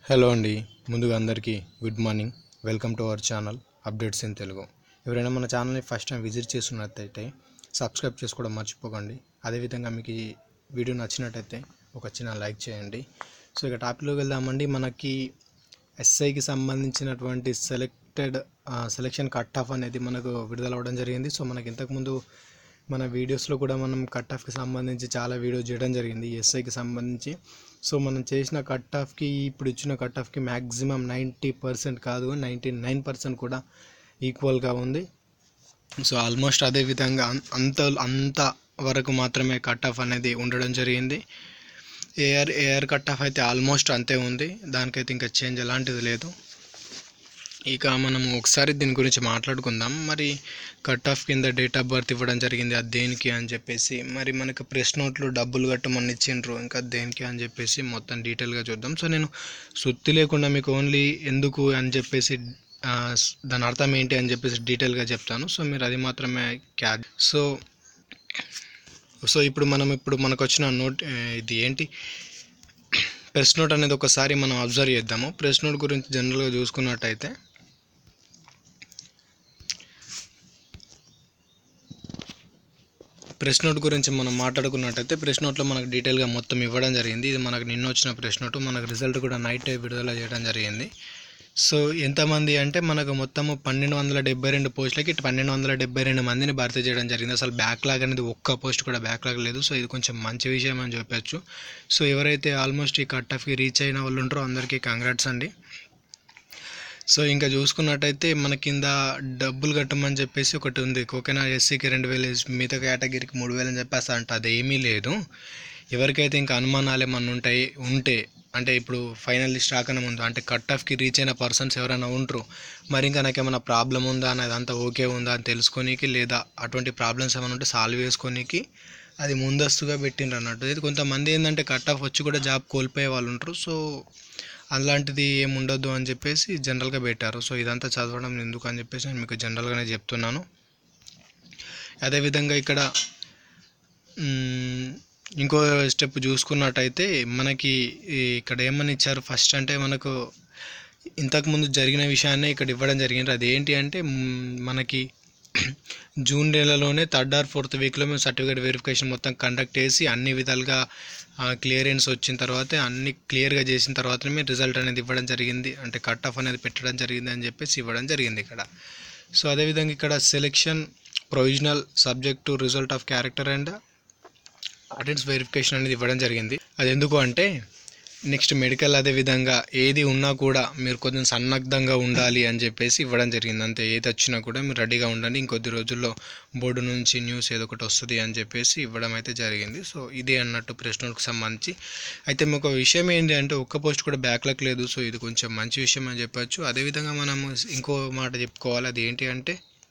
Hello అండి. ముందుగా అందరికీ good morning. Welcome to our channel updates in Telugu. ఎవరైనా మన ఛానల్ని ఫస్ట్ టైం విజిట్ చేస్తున్నట్టయితే సబ్స్క్రైబ్ చేసుకోవడం మర్చిపోకండి. అదేవిధంగా మీకు ఈ వీడియో నచ్చినట్టయితే ఒక చిన్న లైక్ చేయండి. సో ఇక టాపిక్లోకి వెళ్దామండి. మనకి ఎస్ఐకి సంబంధించినటువంటి సెలెక్షన్ కట్ ఆఫ్ అనేది మనకు విడుదల అవ్వడం జరిగింది. సో మనకి ఇంతకుముందు మన వీడియోస్లో కూడా మనం కట్ ఆఫ్కి సంబంధించి చాలా వీడియో చేయడం జరిగింది ఎస్ఐకి సంబంధించి. సో మనం చేసిన కట్ ఆఫ్కి ఇప్పుడు ఇచ్చిన కట్ ఆఫ్కి మ్యాక్సిమం 90% కాదు 99% కూడా ఈక్వల్గా ఉంది. సో ఆల్మోస్ట్ అదే విధంగా అంత వరకు మాత్రమే కట్ ఆఫ్ అనేది ఉండడం జరిగింది. ఏఆర్ కట్ ఆఫ్ అయితే ఆల్మోస్ట్ అంతే ఉంది, దానికైతే ఇంకా చేంజ్ ఎలాంటిది లేదు. ఇక మనం ఒకసారి దీని గురించి మాట్లాడుకుందాం. మరి కట్ ఆఫ్ కింద డేట్ ఆఫ్ బర్త్ ఇవ్వడం జరిగింది, అది దేనికి అని చెప్పేసి. మరి మనకు ప్రెస్ నోట్లు డబ్బులు కట్టమని ఇచ్చిండ్రు, ఇంకా దేనికి అని చెప్పేసి మొత్తం డీటెయిల్గా చూద్దాం. సో నేను సుత్తి లేకుండా మీకు ఓన్లీ ఎందుకు అని చెప్పేసి దాని అర్థం ఏంటి అని చెప్పేసి డీటెయిల్గా చెప్తాను. సో మీరు అది మాత్రమే సో ఇప్పుడు మనకు వచ్చిన నోట్ ఇది ఏంటి, ప్రెస్ నోట్ అనేది ఒకసారి మనం అబ్జర్వ్ చేద్దాము. ప్రెస్ నోట్ గురించి జనరల్గా చూసుకున్నట్టయితే ప్రెస్ నోట్ గురించి మనం మాట్లాడుకున్నట్టయితే ప్రెస్ నోట్లో మనకు డీటెయిల్గా మొత్తం ఇవ్వడం జరిగింది. ఇది మనకు నిన్న వచ్చిన ప్రెస్ నోటు. మనకు రిజల్ట్ కూడా నైట్ విడుదల చేయడం జరిగింది. సో ఎంతమంది అంటే మనకు మొత్తము 1272 పోస్టులకి 1272 మందిని భర్తీ చేయడం జరిగింది. అసలు బ్యాక్లాగ్ అనేది ఒక్క పోస్ట్ కూడా బ్యాక్లాగ్ లేదు. సో ఇది కొంచెం మంచి విషయం అని చెప్పచ్చు. సో ఎవరైతే ఆల్మోస్ట్ ఈ కట్ ఆఫ్కి రీచ్ అయిన వాళ్ళు ఉంటారో అందరికీ కంగ్రాట్స్ అండి. సో ఇంకా చూసుకున్నట్టయితే మన కింద డబ్బులు కట్టమని చెప్పేసి ఒకటి ఉంది. ఓకేనా, ఎస్సీకి 2000, మిగతా కేటగిరీకి 3000 అని చెప్పేసి అంట. అది ఏమీ లేదు. ఎవరికైతే ఇంకా అనుమానాలు ఏమన్నా ఉంటే అంటే ఇప్పుడు ఫైనల్ లిస్ట్ రాకనే ముందు అంటే కట్ ఆఫ్కి రీచ్ అయిన పర్సన్స్ ఎవరైనా ఉంటారు, మరి ఇంకా నాకు ఏమైనా ప్రాబ్లం ఉందా అనేది అంతా ఓకే ఉందా అని తెలుసుకోనికి, లేదా అటువంటి ప్రాబ్లమ్స్ ఏమైనా ఉంటే సాల్వ్ చేసుకోనికి అది ముందస్తుగా పెట్టిండ్రు అన్నట్టు. ఇది కొంతమంది ఏంటంటే కట్ ఆఫ్ వచ్చి కూడా జాబ్ కోల్పోయే వాళ్ళు ఉంటారు. సో అలాంటిది ఏమి ఉండొద్దు అని చెప్పేసి జనరల్గా పెట్టారు. సో ఇదంతా చదవడం ఎందుకు అని చెప్పేసి నేను మీకు జనరల్గానే చెప్తున్నాను. అదేవిధంగా ఇక్కడ ఇంకో స్టెప్ చూసుకున్నట్టయితే మనకి ఇక్కడ ఏమని ఇచ్చారు ఫస్ట్ అంటే మనకు ఇంతకుముందు జరిగిన విషయాన్నే ఇక్కడ ఇవ్వడం జరిగింది. అది ఏంటి అంటే మనకి జూన్ నెలలోనే 3rd or 4th వీక్లో మేము సర్టిఫికేట్ వెరిఫికేషన్ మొత్తం కండక్ట్ చేసి అన్ని విధాలుగా క్లియరెన్స్ వచ్చిన తర్వాత అన్ని క్లియర్గా చేసిన తర్వాతనే రిజల్ట్ అనేది ఇవ్వడం జరిగింది, అంటే కట్ ఆఫ్ అనేది పెట్టడం జరిగింది అని చెప్పేసి ఇవ్వడం జరిగింది ఇక్కడ. సో అదేవిధంగా ఇక్కడ selection provisional subject to result of character and attendance verification అనేది ఇవ్వడం జరిగింది. అది ఎందుకు అంటే నెక్స్ట్ మెడికల్ అదేవిధంగా ఏది ఉన్నా కూడా మీరు కొంచెం సన్నద్ధంగా ఉండాలి అని చెప్పేసి ఇవ్వడం జరిగింది. అంతే, ఏది వచ్చినా కూడా మీరు రెడీగా ఉండండి, ఇంకొద్ది రోజుల్లో బోర్డు నుంచి న్యూస్ ఏదో ఒకటి వస్తుంది అని చెప్పేసి ఇవ్వడం అయితే జరిగింది. సో ఇదే అన్నట్టు ప్రెస్ నోట్కి సంబంధించి. అయితే మీకు విషయం ఏంటి అంటే ఒక్క పోస్ట్ కూడా బ్యాక్లాగ్ లేదు. సో ఇది కొంచెం మంచి విషయం అని చెప్పచ్చు. అదేవిధంగా మనం ఇంకో మాట చెప్పుకోవాలి, అది ఏంటి అంటే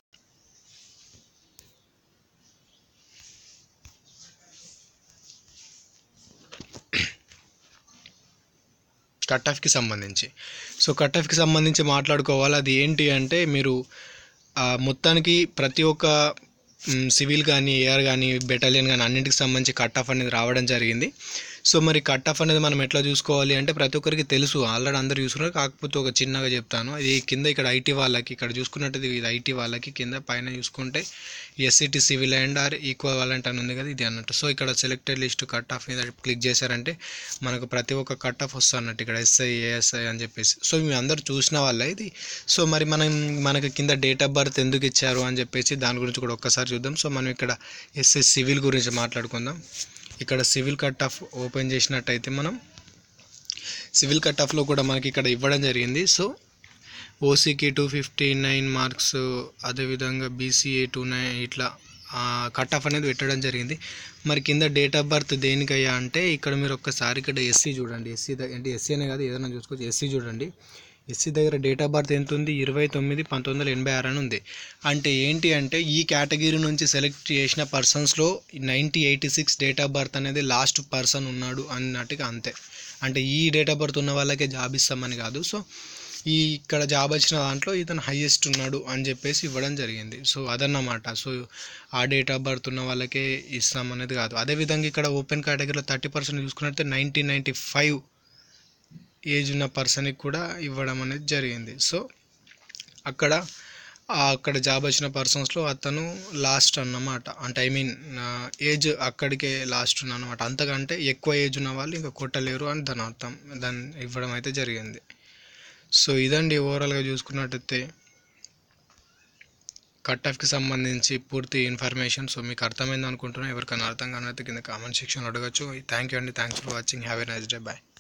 కట్ ఆఫ్కి సంబంధించి. సో కట్ ఆఫ్కి సంబంధించి మాట్లాడుకోవాలి. అది ఏంటి అంటే మీరు మొత్తానికి ప్రతి ఒక్క సివిల్ కానీ ఏఆర్ కానీ బెటాలియన్ కానీ అన్నింటికి సంబంధించి కట్ ఆఫ్ అనేది రావడం జరిగింది. సో మరి కట్ ఆఫ్ అనేది మనం ఎట్లా చూసుకోవాలి అంటే ప్రతి ఒక్కరికి తెలుసు, ఆల్రెడీ అందరూ చూసుకున్నారు. కాకపోతే ఒక చిన్నగా చెప్తాను. ఇది కింద ఇక్కడ ఐటీ వాళ్ళకి, ఇక్కడ చూసుకున్నట్టు ఇది ఐటీ వాళ్ళకి, కింద పైన చూసుకుంటే SCT civil and or equivalent అని ఉంది కదా, ఇది అన్నట్టు. సో ఇక్కడ సెలెక్టెడ్ లిస్ట్ కట్ ఆఫ్ మీద క్లిక్ చేశారంటే మనకు ప్రతి ఒక్క కట్ ఆఫ్ వస్తుంది అన్నట్టు, ఇక్కడ ఎస్ఐ ఏఎస్ఐ అని చెప్పేసి. సో మీ అందరూ చూసిన వాళ్ళే ఇది. సో మరి మనకి కింద డేట్ ఆఫ్ బర్త్ ఎందుకు ఇచ్చారు అని చెప్పేసి దాని గురించి కూడా ఒక్కసారి చూద్దాం. సో మనం ఇక్కడ ఎస్ఐ సివిల్ గురించి మాట్లాడుకుందాం. ఇక్కడ సివిల్ కట్ ఆఫ్ ఓపెన్ చేసినట్టయితే మనం సివిల్ కట్ ఆఫ్లో కూడా మనకి ఇక్కడ ఇవ్వడం జరిగింది. సో ఓసీకి 259 మార్క్స్, అదేవిధంగా బీసీఏ 29, ఇట్లా కట్ ఆఫ్ అనేది పెట్టడం జరిగింది. మరి కింద డేట్ ఆఫ్ బర్త్ దేనికయ్యా అంటే ఇక్కడ మీరు ఒక్కసారి ఇక్కడ ఎస్సీ చూడండి. అంటే ఎస్సీ అనే కాదు ఏదైనా చూసుకోవచ్చు. ఎస్సీ చూడండి, ఎస్సీ దగ్గర డేట్ ఆఫ్ బర్త్ ఎంత ఉంది, 29/1986 అని ఉంది. అంటే ఏంటి అంటే ఈ కేటగిరీ నుంచి సెలెక్ట్ చేసిన పర్సన్స్లో 1986 డేట్ ఆఫ్ బర్త్ అనేది లాస్ట్ పర్సన్ ఉన్నాడు అన్నట్టుగా, అంతే. అంటే ఈ డేట్ ఆఫ్ బర్త్ ఉన్న వాళ్ళకే జాబ్ ఇస్తామని కాదు. సో ఇక్కడ జాబ్ వచ్చిన దాంట్లో ఇతను హైయెస్ట్ ఉన్నాడు అని చెప్పేసి ఇవ్వడం జరిగింది. సో అదన్నమాట. సో ఆ డేట్ ఆఫ్ బర్త్ ఉన్న వాళ్ళకే ఇస్తామనేది కాదు. అదేవిధంగా ఇక్కడ ఓపెన్ కేటగిరీలో 30% చూసుకున్నట్లయితే 1995 ఏజ్ ఉన్న పర్సన్కి కూడా ఇవ్వడం అనేది జరిగింది. సో అక్కడ జాబ్ వచ్చిన పర్సన్స్లో అతను లాస్ట్ అన్నమాట. అంటే ఐ మీన్ ఏజ్ అక్కడికే లాస్ట్ ఉన్నమాట. అంతకంటే ఎక్కువ ఏజ్ ఉన్న వాళ్ళు ఇంకా కొట్టలేరు అని దాని అర్థం. దాన్ని ఇవ్వడం అయితే జరిగింది. సో ఇదండి ఓవరాల్గా చూసుకున్నట్టయితే కట్ ఆఫ్కి సంబంధించి పూర్తి ఇన్ఫర్మేషన్. సో మీకు అర్థమైంది అనుకుంటున్నా. ఎవరికైనా అర్థం కానైతే కింద కామెంట్ సెక్షన్లో అడగచ్చు. థ్యాంక్ యూ అండి. Thanks for watching. Have a nice day. Bye.